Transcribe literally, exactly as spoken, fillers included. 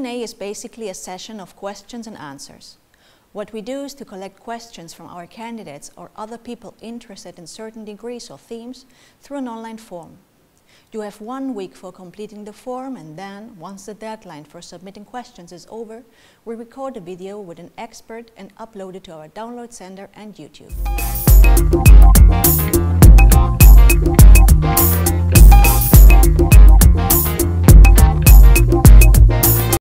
and A is basically a session of questions and answers. What we do is to collect questions from our candidates or other people interested in certain degrees or themes through an online form. You have one week for completing the form, and then, once the deadline for submitting questions is over, we record a video with an expert and upload it to our download center and YouTube.